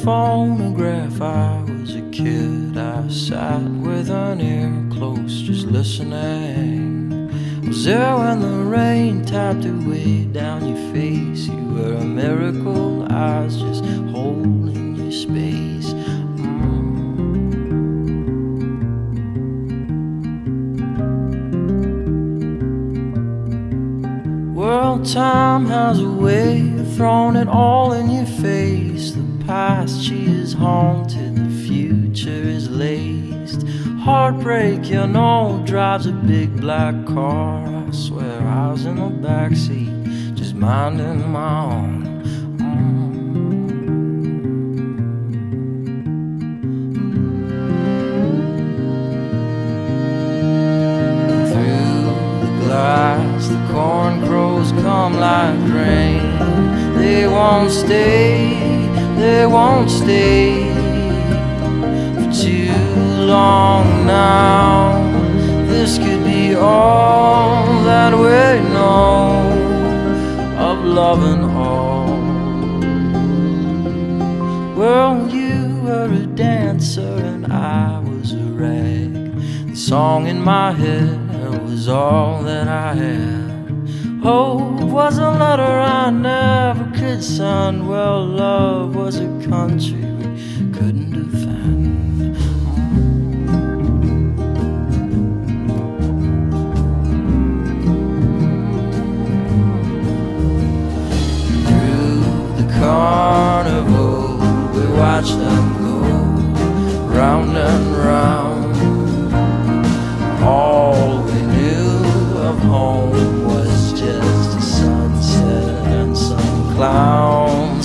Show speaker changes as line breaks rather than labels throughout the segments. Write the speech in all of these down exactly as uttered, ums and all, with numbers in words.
phonograph. I was a kid, I sat with an ear close, just listening. Was there when the rain tapped away down your face? You were a miracle, I was just holding your space. Well, time has a way of throwing it all in your face. The past, she is haunted, the future is laced. Heartbreak, you know, drives a big black car. I swear I was in the backseat, just minding my own. The corn crows come like rain. They won't stay, they won't stay for too long now. This could be all that we know of love and all. Well, you were a dancer and I was a rag. The song in my head was all that I had. Hope was a letter I never could send. Well, love was a country we couldn't defend. Through the carnival we watched them go round and round. All we knew of home was just a sunset and some clowns.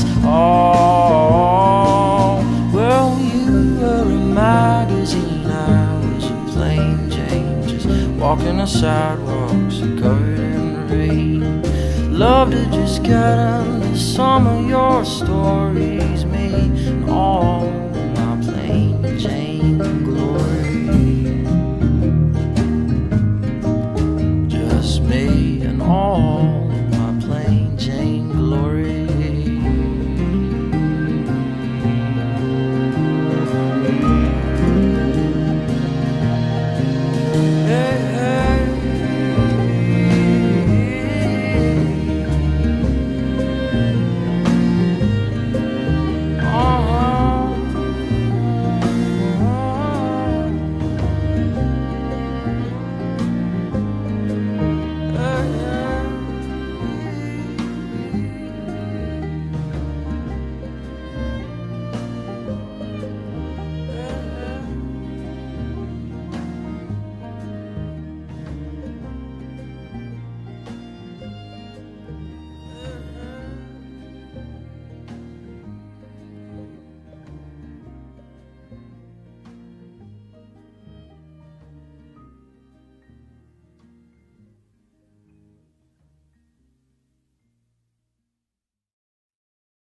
Oh, well, you were a magazine, I was a plain Jane, just walking the sidewalks covered in rain. Love to just get into some of your stories, me and all my plain Jane.